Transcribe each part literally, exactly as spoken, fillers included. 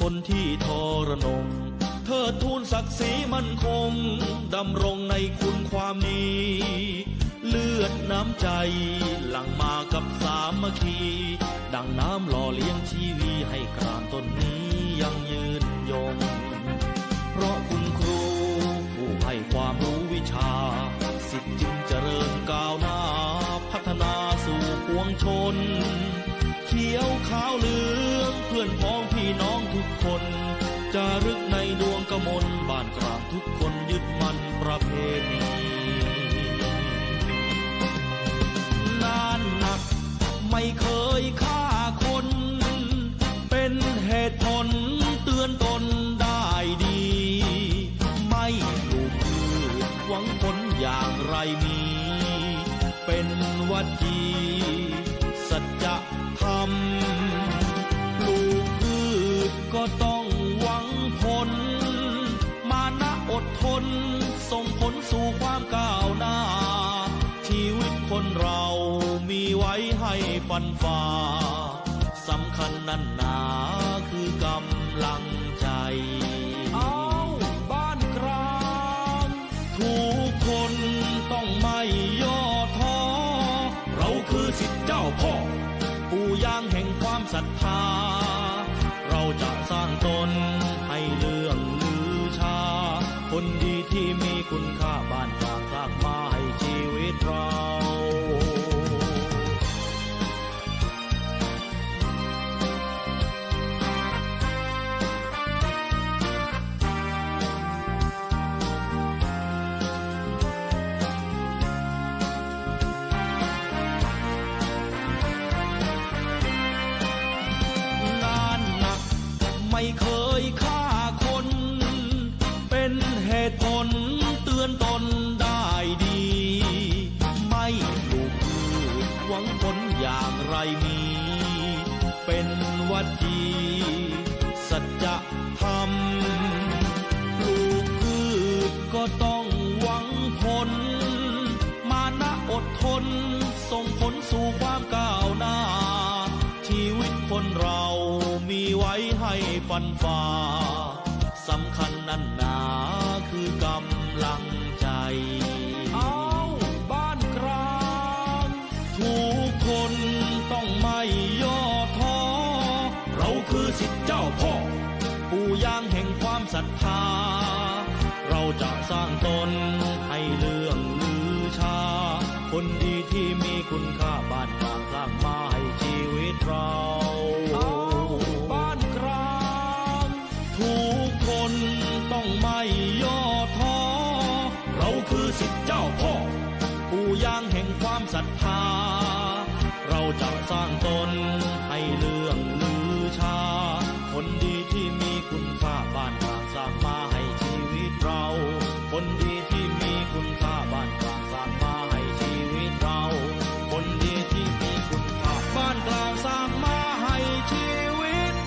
คนที่ทรนงเทิดทูนศักดิ์ศรีมั่นคงดำรงในคุณความดีเลือดน้ำใจหลั่งมากับสามัคคีดังน้ำหล่อเลี้ยงชีวีให้กรานต้นนี้ยังยืนยงเพราะคุณครูผู้ให้ความรู้วิชาสิทธิ์จึงเจริญก้าวหน้าพัฒนาสู่ปวงชนเขียวขาวเหลืองเพื่อนพ้องพี่น้องทุกคนจารึกในดวงกมลบ้านกลางทุกคนยึดมั่นประเพณีนานหนักไม่เคยฆ่าคนเป็นเหตุผลเตือนตนได้ดีไม่ปลูกพืชหวังผลอย่างไรมีเป็นวัจีสัจธรรมปลูกพืชก็ต้องหวังผลมานะอดทนส่งผลสู่ความก้าวหน้าชีวิตคนเรามีไว้ให้ฟันฝ่าสำคัญนั่นหนาคือกำลังใจเอาบ้านกลางทุกคนต้องไม่ย่อท้อเราคือศิษย์เจ้าพ่อปู่ย่างแห่งความศรัทธาเราจะสร้างตนให้เรื่องลือชาคนดีที่มีคุณค่าบ้านกลางสร้างมาให้ชีวิตเราไม่เคยฆ่าคนเป็นเหตุผลเตือนตนได้ดีไม่ปลูกพืชหวังผลอย่างไรมีเป็นวัจีสัจธรรมปลูกพืชก็ต้องหวังผลมานะอดทนส่งผลสู่ความก้าวหน้าชีวิตคนเรามีไว้ให้ฟันฝ่าสำคัญนั่นหนาคือกำลังใจเอาบ้านกลางทุกคนต้องไม่ย่อท้อเราคือศิษย์เจ้าพ่อปู่ย่างแห่งความศรัทธาเราจะสร้างตนให้เรื่องลือชาคนดีที่มีคุณค่าบ้านกลางสร้างมาให้ชีวิตเราทุกคนต้องไม่ย่อท้อเราคือศิษย์เจ้าพ่อปู่ย่างแห่งความศรัทธาเราจะสร้างตนให้เรื่องลือชาคนดีที่มีคุณค่าบ้านกลางสร้างมาให้ชีวิตเราคนดีที่มีคุณค่าบ้านกลางสร้างมาให้ชีวิตเราคนดีที่มีคุณค่าบ้านกลางสร้างมาให้ชีวิต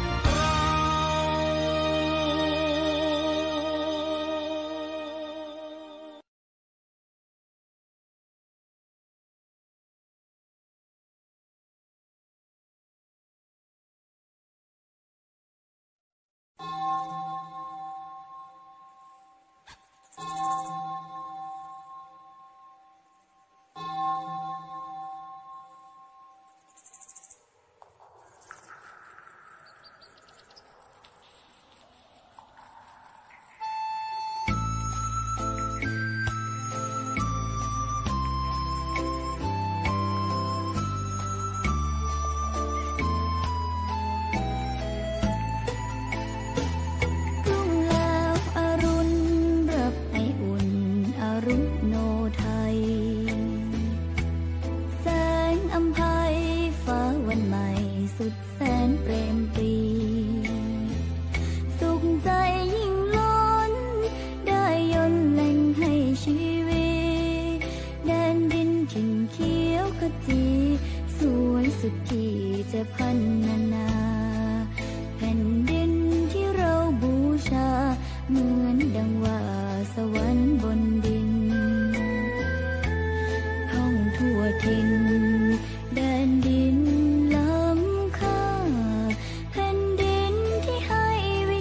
แผ่นดินที่ให้วิ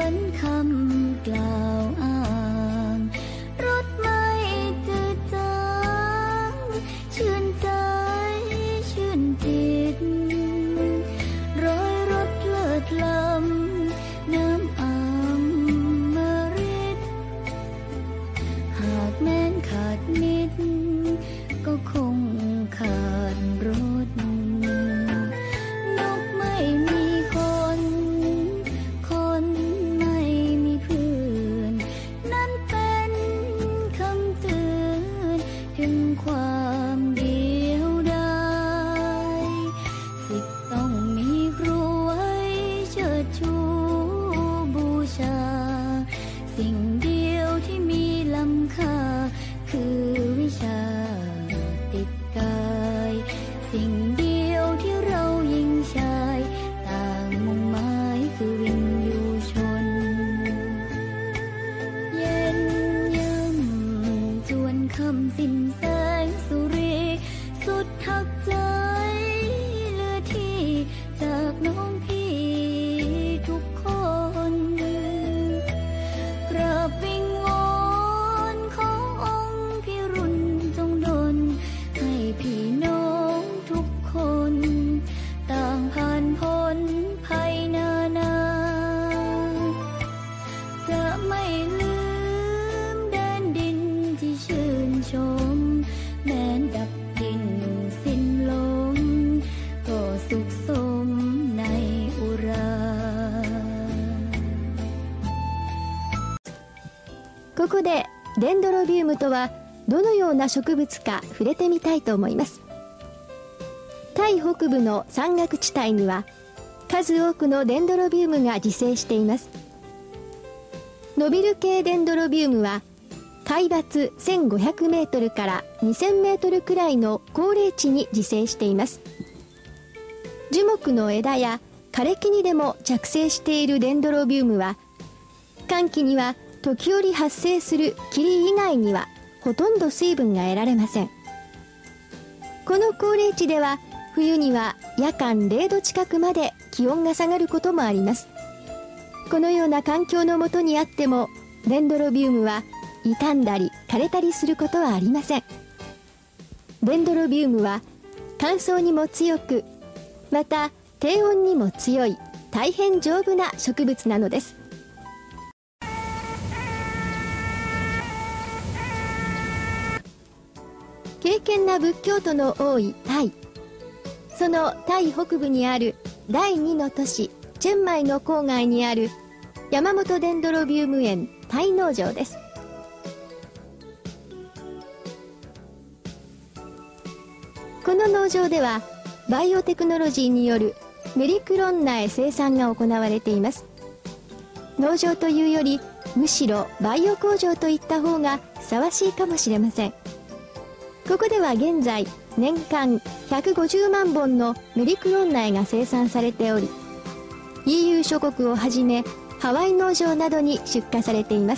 นคำกล่าวอ้างรถไม่จืดจางชื่นใจชื่นจิตรอยรถเลิศล้ำน้ำอมฤตหากแม้นขาดมิตรก็คงขาดรถนกไม่มีคนคนไม่มีเพื่อนนั่นเป็นคำเตือนถึงความเดียวดายสิทธิ์ต้องมีครูไว้เชิดชูบูชาสิ่งเดียวที่มีล้ำค่าคือวิชาติดกายสิ่งเดียวที่เราหญิงชายต่างมุ่งหมายคือวินยูชนเย็นย่ำจวนคำสิ้นแสงสุรีสุดหักใจเหลือที่จากน้องพี่ทุกคนกราบวิงวอนขอองค์พี่รุ่นจงดลให้พี่น้องทุกคนต่างผ่านพ้นภัยนานาจะไม่ลืมแดนดินที่ชื่นชมแม้นดับดินสิ้นลมก็สุขสมในอุรา。 ここでデンドロビウムとはどのような植物か触れてみたいと思います。タイ北部の山岳地帯には数多くのデンドロビウムが自生しています。ノビル系デンドロビウムは海抜せんごひゃくメートルからにせんメートルくらいの高冷地に自生しています。樹木の枝や枯れ木にでも着生しているデンドロビウムは乾季には時折発生する霧以外にはほとんど水分が得られません。この高冷地では冬には夜間れいど近くまで気温が下がることもあります。このような環境のもとにあってもデンドロビウムは傷んだり枯れたりすることはありません。デンドロビウムは乾燥にも強く、また低温にも強い大変丈夫な植物なのです。敬虔な仏教徒の多いタイ。そのタイ北部にあるだいにの都市チェンマイの郊外にある山本デンドロビウム園タイ農場です。この農場ではバイオテクノロジーによるメリクロン苗生産が行われています。農場というよりむしろバイオ工場といった方がふさわしいかもしれません。ここでは現在年間ひゃくごじゅうまんぼんのメリクロン苗が生産されており、 イーユー 諸国をはじめハワイ農場などに出荷されています。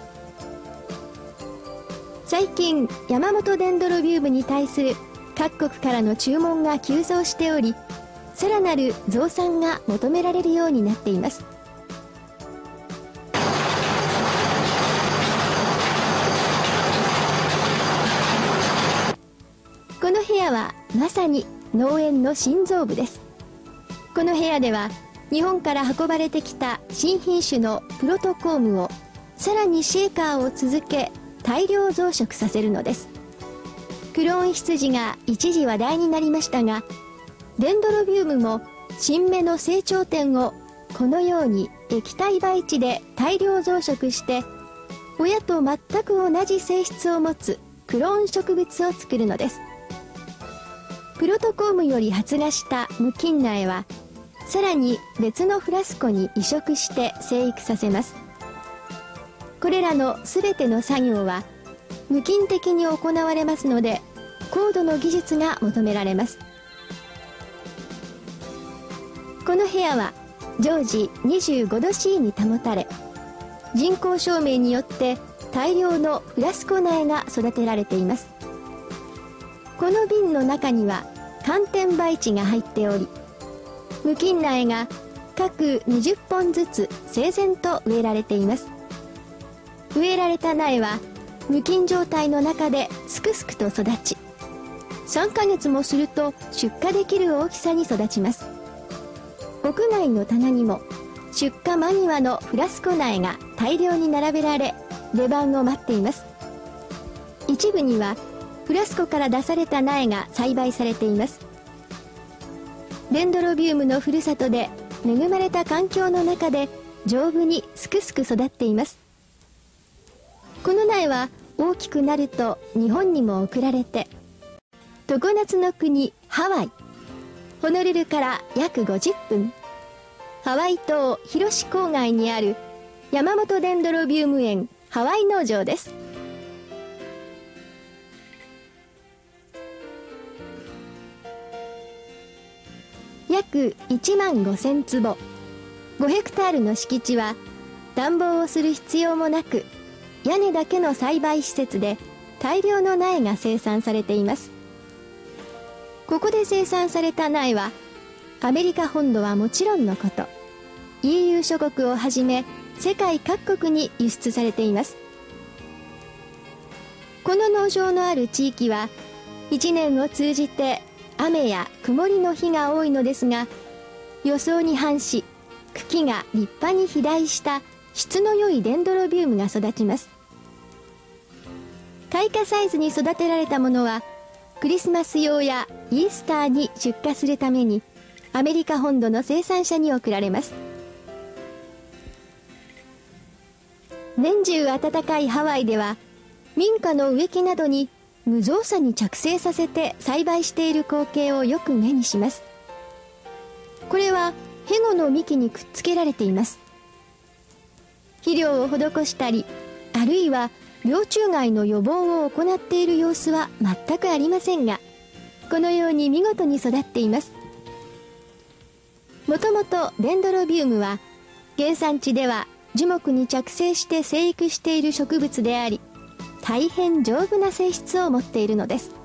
最近山本デンドロビウムに対する各国からの注文が急増しており、さらなる増産が求められるようになっています。この部屋はまさに農園の心臓部です。この部屋では日本から運ばれてきた新品種のプロトコームをさらにシェーカーを続け大量増殖させるのです。クローン羊が一時話題になりましたが、デンドロビウムも新芽の成長点をこのように液体培地で大量増殖して親と全く同じ性質を持つクローン植物を作るのです。プロトコームより発芽した無菌苗はさらに別のフラスコに移植して生育させます。これらのすべての作業は無菌的に行われますので、高度の技術が求められます。この部屋は常時にじゅうごど C に保たれ、人工照明によって大量のフラスコ苗が育てられています。この瓶の中には寒天培地が入っており、無菌苗が各にじゅっぽんずつ整然と植えられています。植えられた苗は無菌状態の中ですくすくと育ち、さんかげつもすると出荷できる大きさに育ちます。屋外の棚にも出荷間際のフラスコ苗が大量に並べられ、出番を待っています。一部にはフラスコから出された苗が栽培されています。デンドロビウムのふるさとで恵まれた環境の中で丈夫にすくすく育っています。この苗は大きくなると日本にも送られて、常夏の国ハワイ、ホノルルから約ごじゅっぷん、ハワイ島広志郊外にある山本デンドロビウム園ハワイ農場です。約いちまんごせんつぼ、ごヘクタールの敷地は暖房をする必要もなく、屋根だけの栽培施設で大量の苗が生産されています。ここで生産された苗はアメリカ本土はもちろんのこと、 イーユー 諸国をはじめ世界各国に輸出されています。この農場のある地域はいちねんを通じて雨や曇りの日が多いのですが、予想に反し茎が立派に肥大した質の良いデンドロビウムが育ちます。開花サイズに育てられたものはクリスマス用やイースターに出荷するためにアメリカ本土の生産者に送られます。年中暖かいハワイでは民家の植木などに無造作に着生させて栽培している光景をよく目にします。これはヘゴの幹にくっつけられています。肥料を施したり、あるいは病虫害の予防を行っている様子は全くありませんが、このように見事に育っています。もともとデンドロビウムは原産地では樹木に着生して生育している植物であり、大変丈夫な性質を持っているのです。